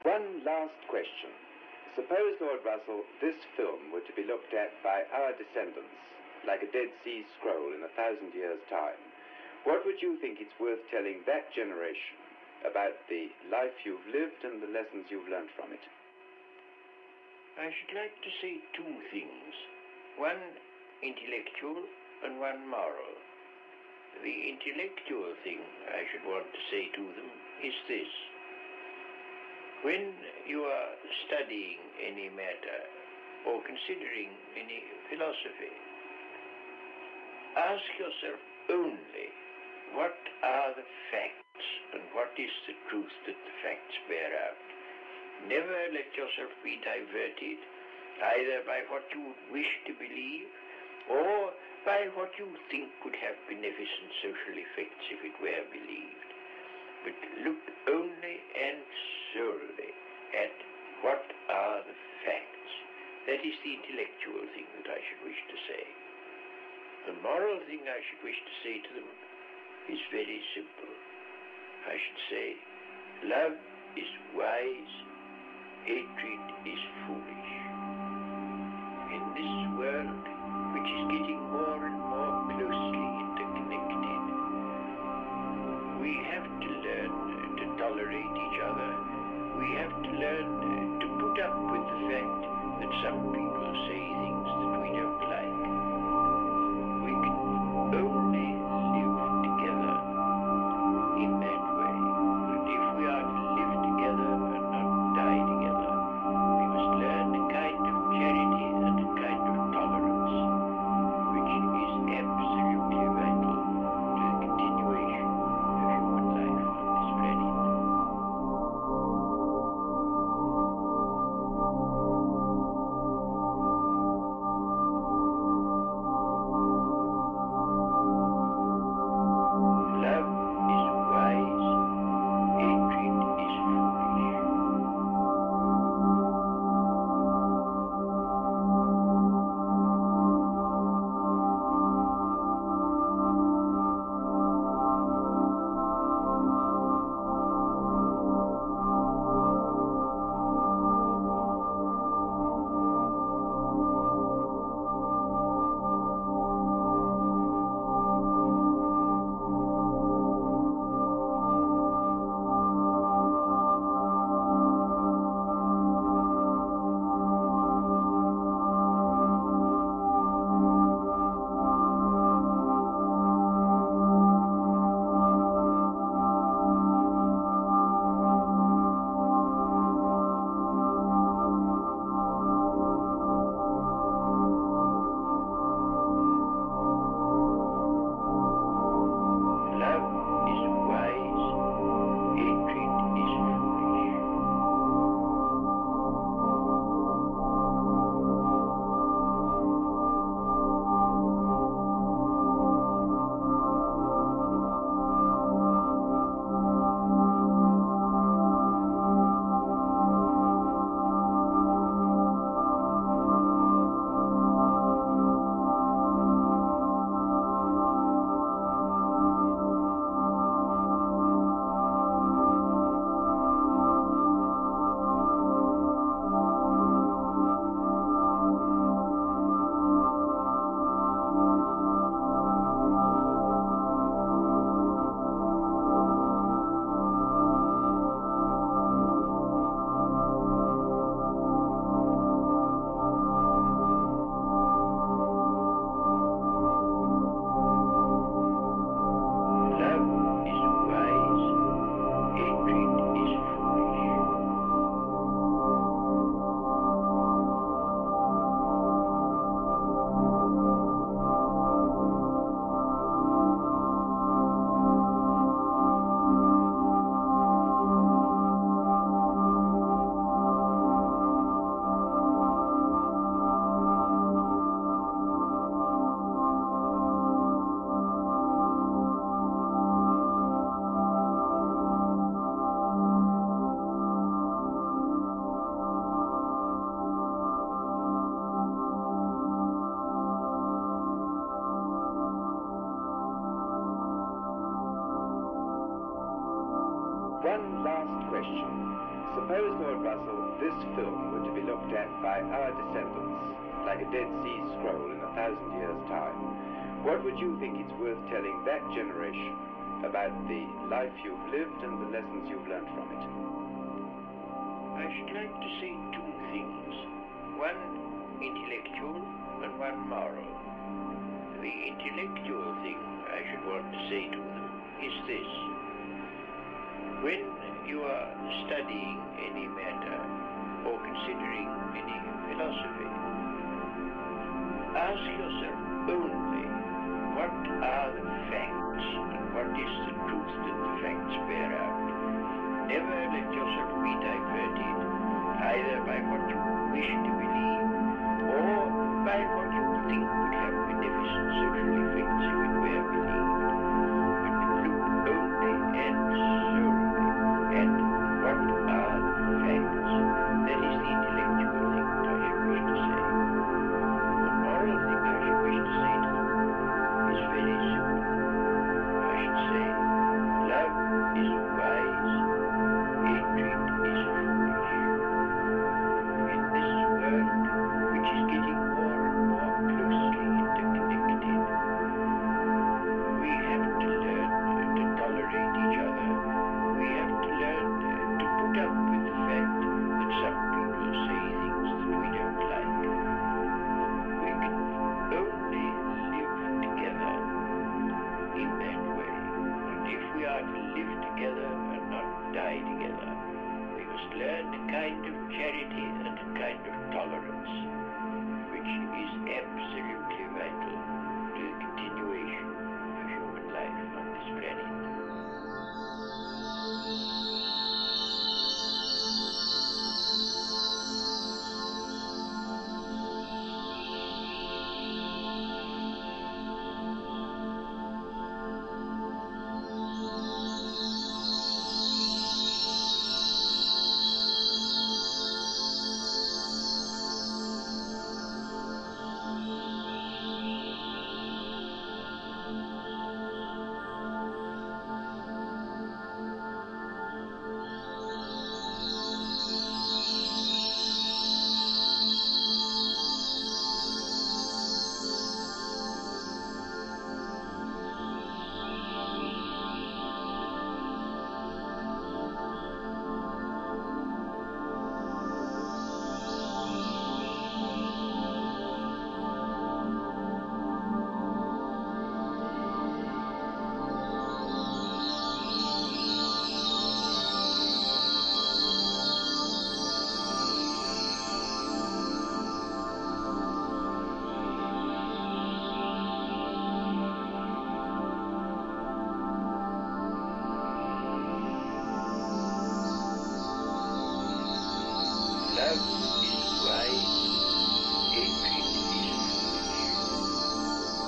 One last question. Suppose, Lord Russell, this film were to be looked at by our descendants, like a Dead Sea Scroll in 1,000 years' time. What would you think it's worth telling that generation about the life you've lived and the lessons you've learned from it? I should like to say two things. One intellectual and one moral. The intellectual thing I should want to say to them is this. When you are studying any matter or considering any philosophy, ask yourself only what are the facts and what is the truth that the facts bear out. Never let yourself be diverted either by what you wish to believe or by what you think could have beneficent social effects if it were believed. But look only and solely at what are the facts. That is the intellectual thing that I should wish to say. The moral thing I should wish to say to them is very simple. I should say, love is wise, hatred is foolish. In this world, which is getting more and more closely interconnected, we have to learn to tolerate each other. We have to learn to put up with the fact that some people say things that we don't like. We can only live together in that way. And if we are to live together and not die together, we must learn a kind of charity and a kind of tolerance, which is absolutely vital to the continuation of human life on this planet. Lord Russell, this film were to be looked at by our descendants, like a Dead Sea Scroll in 1,000 years' time, what would you think it's worth telling that generation about the life you've lived and the lessons you've learned from it? I should like to say two things. One intellectual and one moral. The intellectual thing I should want to say to them is this. When you are studying any matter or considering any philosophy, ask yourself only what are the facts and what is the truth that the facts bear out. Never let yourself be diverted either by what you wish to believe or by what you think would have beneficent social effects if it were believed. But look only and solely at what are the facts. That is the intellectual thing that I should wish to say. The moral thing I should wish to say to them is very simple. I should say, love is wise, hatred is foolish. In this world, which is getting more and more closely interconnected, we have to learn to tolerate each other. We have to learn to put up with the fact that some people say things that we don't like. We can only live together in that way. And if we are to live together and not die together, we must learn a kind of charity and a kind of tolerance, which is absolutely vital to the continuation of human life on this planet. Love is wise, hatred is foolish.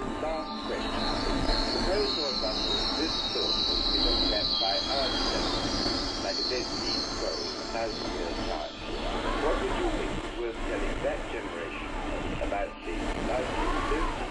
last question. Suppose, Lord Russell, this film was to be looked at by our descendants, like a Dead Sea Scroll in 1,000 years' time. What would you think is worth telling that generation about the life we lived